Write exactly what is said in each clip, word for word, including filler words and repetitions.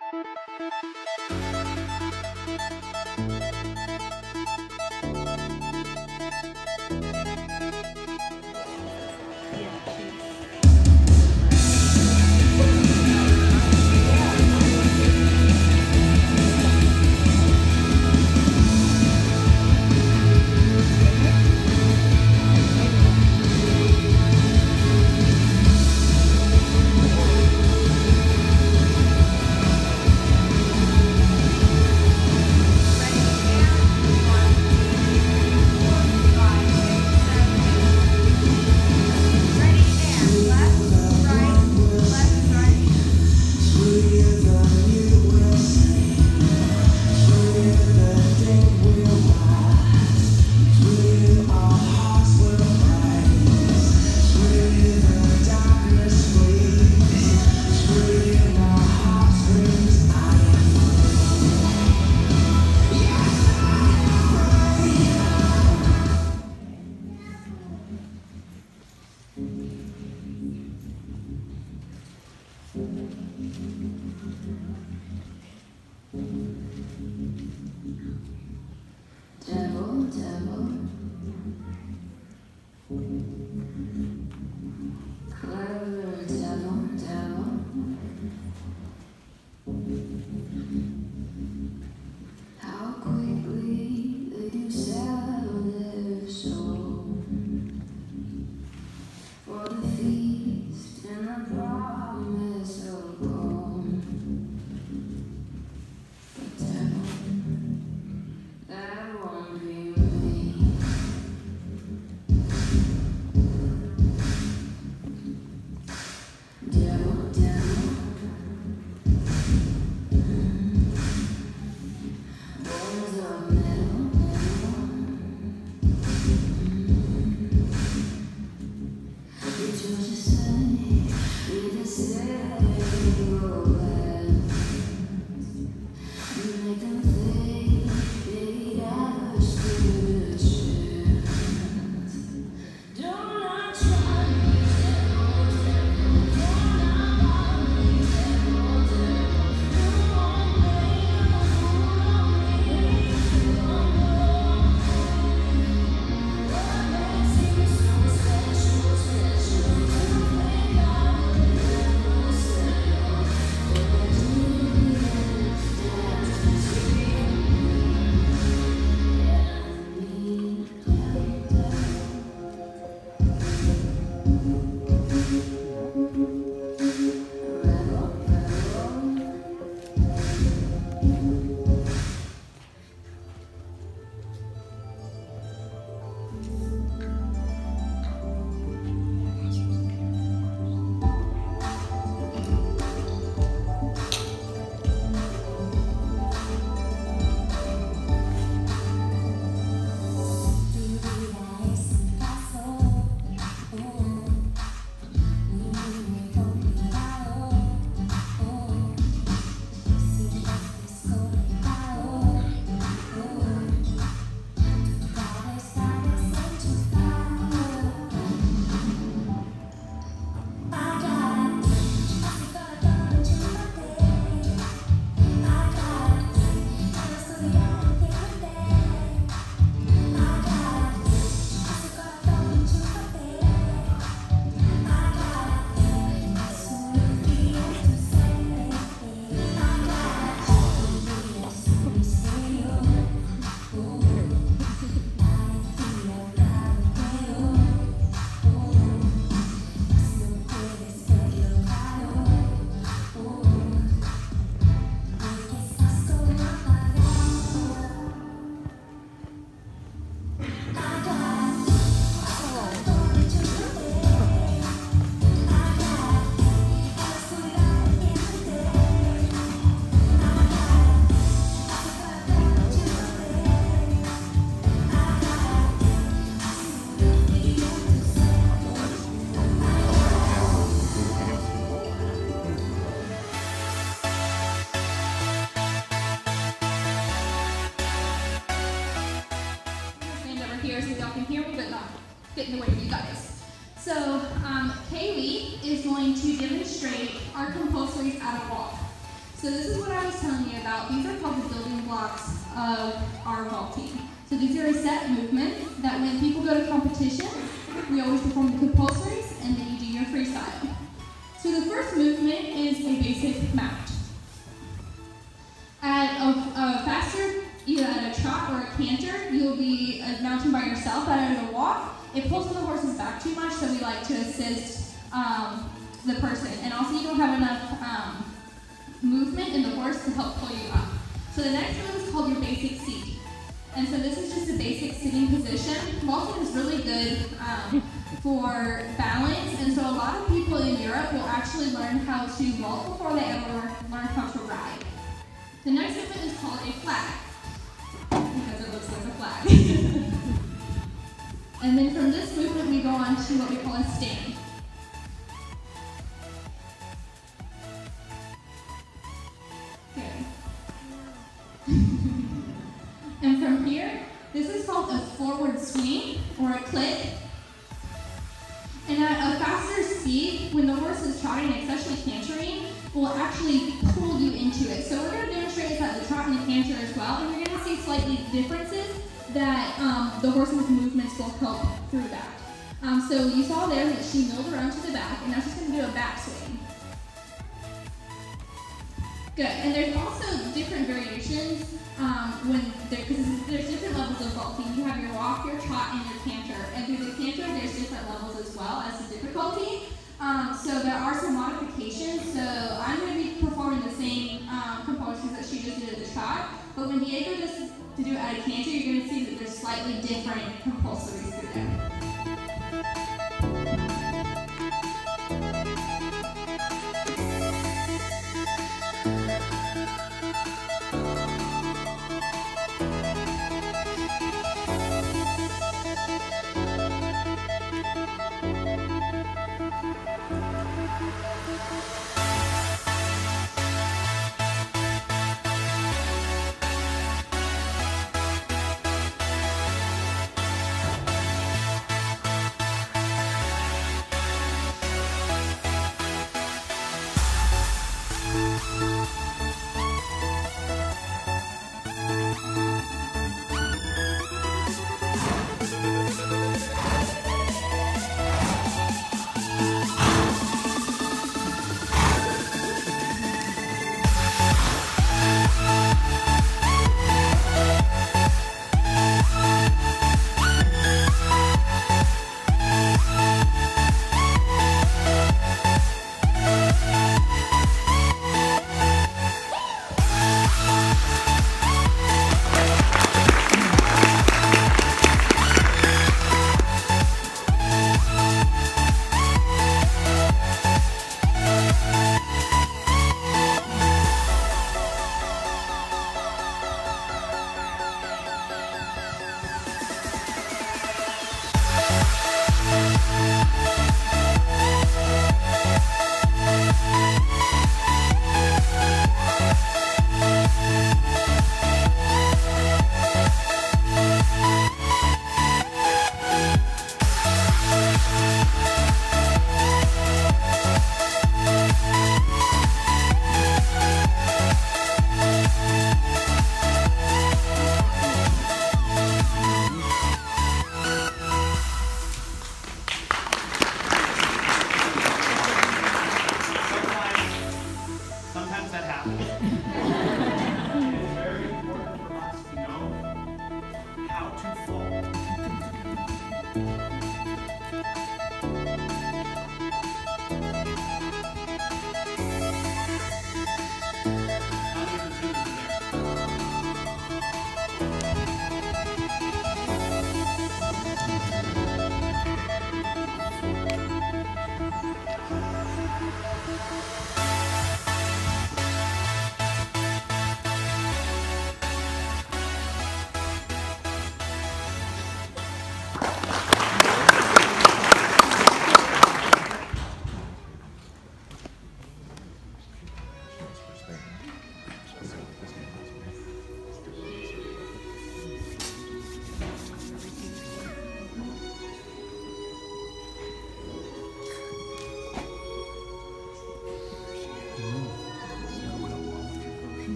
fit in the way of you guys. So um, Keila is going to demonstrate our compulsories at a walk. So this is what our about, these are called the building blocks of our vaulting. So these are a set movement that when people go to competition, we always perform the compulsories and then you do your freestyle. So the first movement is a basic mount. At a, a faster, either at a trot or a canter, you'll be uh, mounting by yourself. But at a walk, it pulls the horses back too much, so we like to assist um, the person. And also you don't have enough um, movement in the horse to help pull you up. So the next move is called your basic seat. And so this is just a basic sitting position. Vaulting is really good um, for balance, and so a lot of people in Europe will actually learn how to vault before they ever learn how to ride. The next movement is called a flag, because it looks like a flag. And then from this movement we go on to what we call a stand. Good. And from here, this is called a forward swing or a click. And at a faster speed, when the horse is trotting, especially cantering, will actually pull you into it. So we're going to demonstrate this at the trot and the canter as well, and you're going to see slightly differences that um, the horse's movements will help through that. Um, so you saw there that she milled around to the back, and now she's going to do a back swing. Good, and there's also different variations um, when there, because there's different levels of vaulting. You have your walk, your trot, and your canter. And through the canter, there's different levels as well as the difficulty. Um, so there are some modifications. So I'm going to be performing the same um, compositions that she just did at the trot. But when Diego does to do it at a canter, you're going to see that there's slightly different compulsories through there.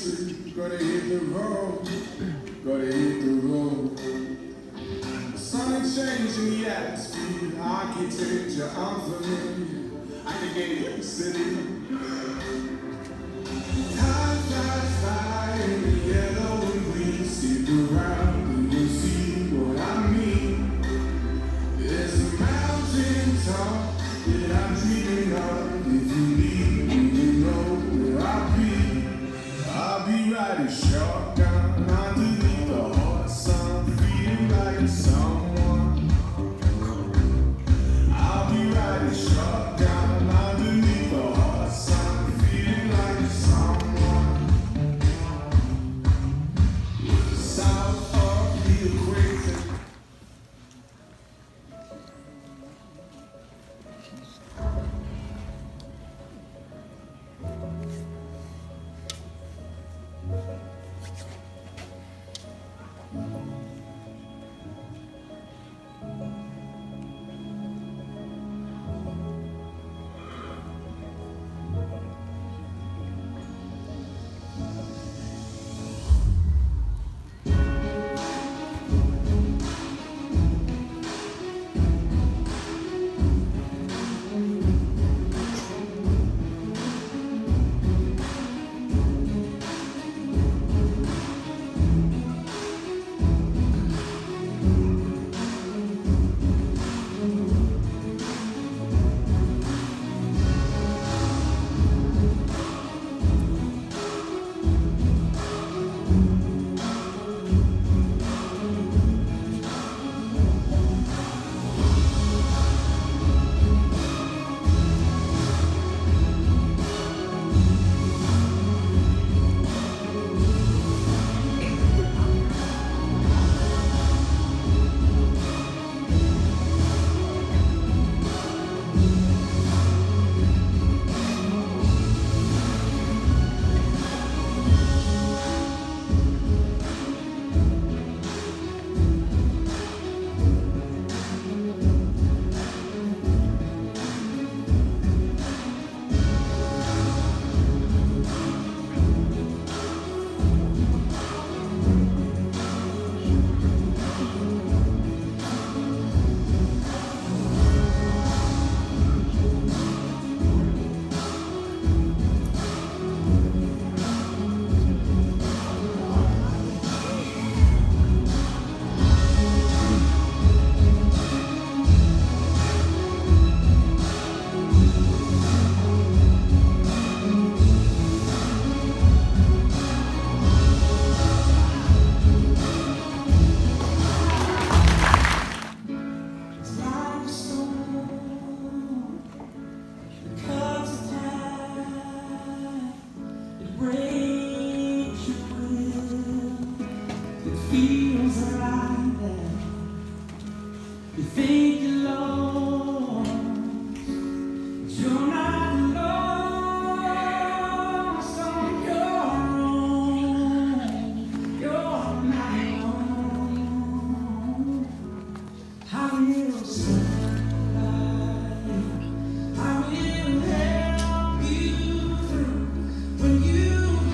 street, gotta hit the road, gotta hit the road. The sun is changing the atmosphere, architecture unfamiliar, I can get used to it. Time flies by in the yellow and green, stick around and you'll see what I mean. There's a mountain top that I'm dreaming of. If you leave me, you know where I'll be. I'll be riding shotgun underneath the hot sun, feeling like someone. I'll be riding shotgun underneath the hot sun, feeling like someone. South of the equator. When you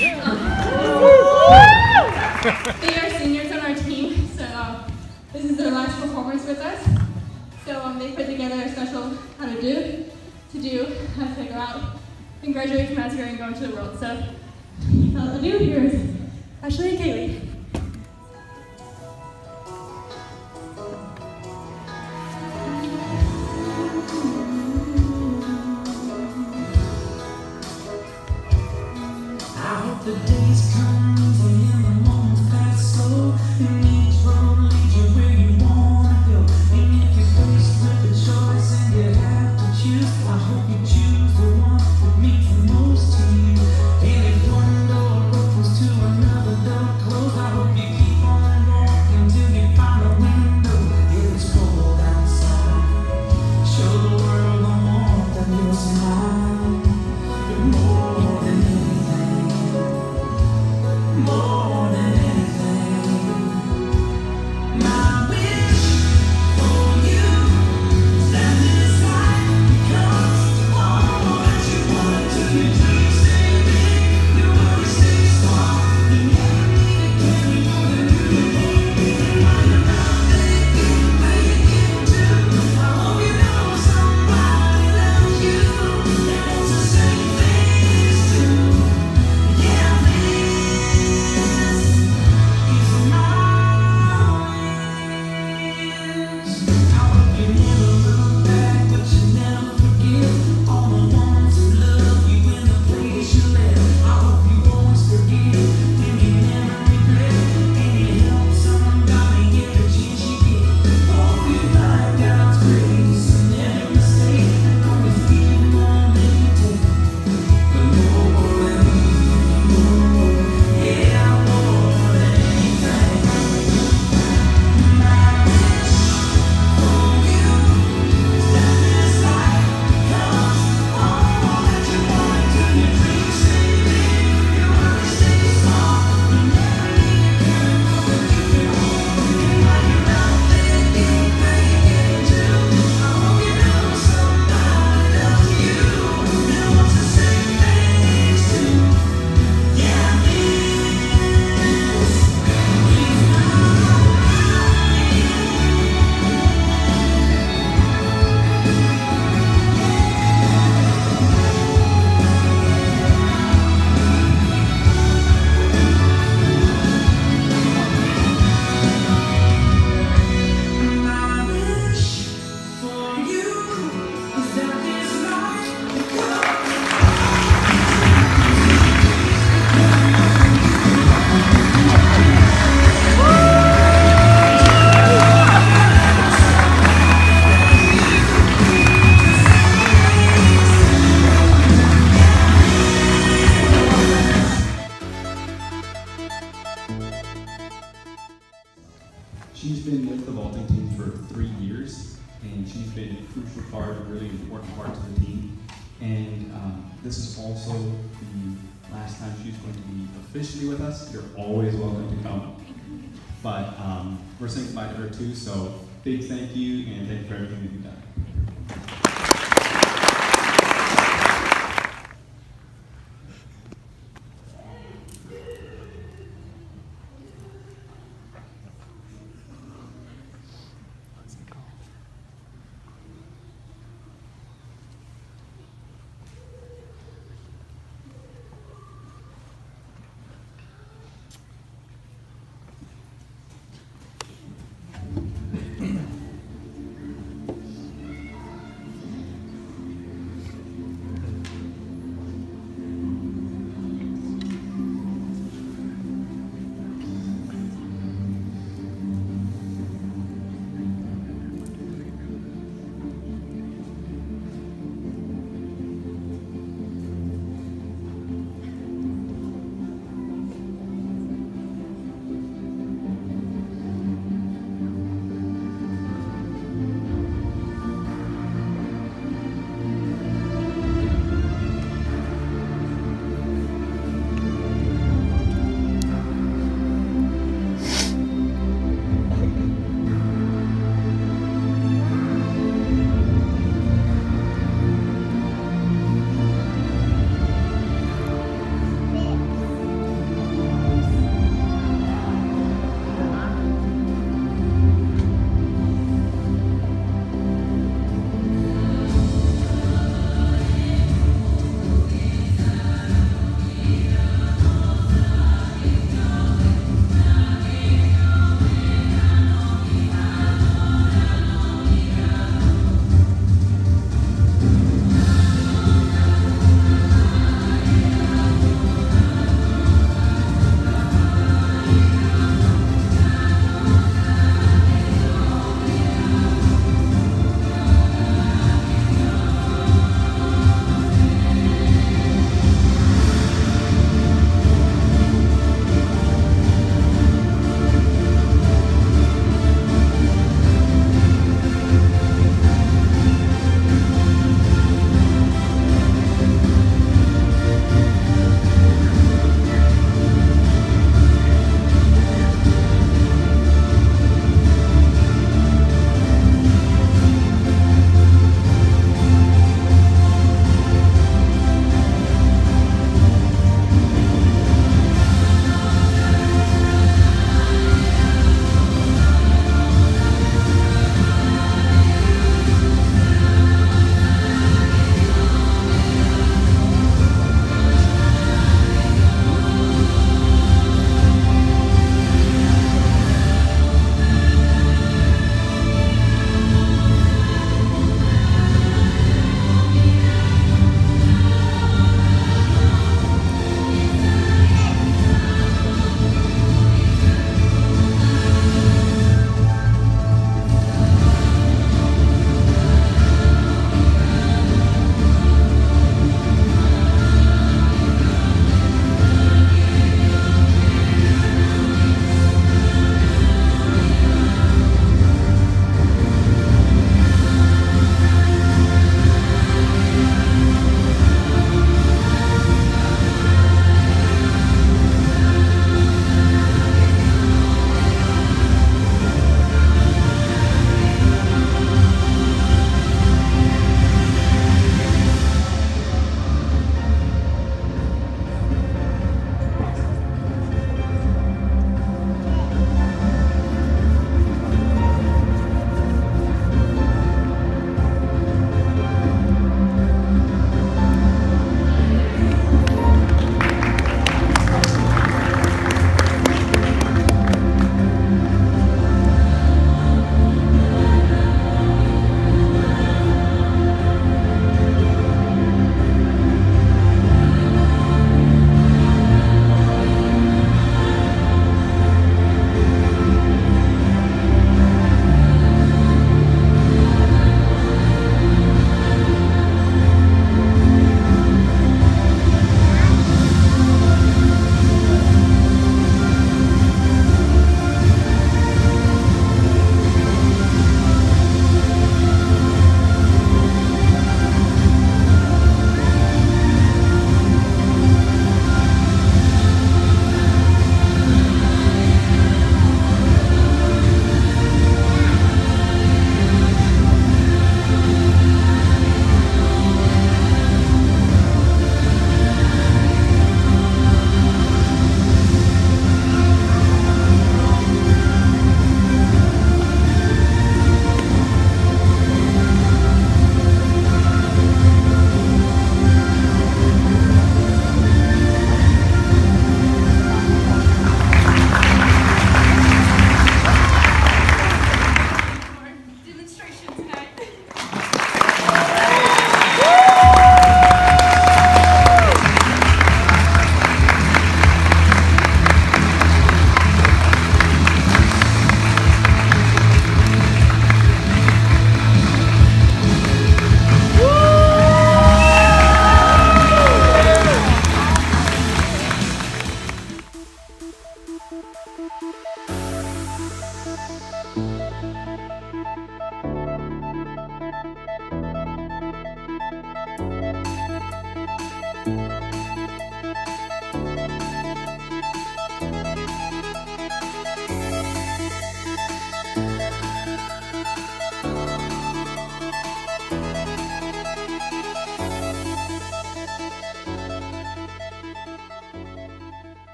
They are seniors on our team, so um, this is their last performance with us. So um, they put together a special how to do, to do, as they go out and graduate from Asbury and go into the world. So, without ado, here's Ashley and Keila. The days come and the moments pass slow, and each road leads you where you wanna go. And if you're faced with a choice and you have to choose, I hope you choose the one that means the most to you. And if one door opens to another door closed, I hope you keep on walking till you find a window. If it's cold outside, show the world the warmth of your smile. But more than anything, more than anything, my wish for you is that this life becomes all that you want to. Your dreams stay big, your worries stay small. You never need to carry more than you can. And while you're out there, where you get to, I hope you know somebody loves you and wants the same things too. Yeah, She's been with the vaulting team for three years, and she's been a crucial part, a really important part to the team. And um, this is also the last time she's going to be officially with us. You're always welcome to come. But um, we're saying goodbye to her too, so big thank you, and thank you for everything that you've done.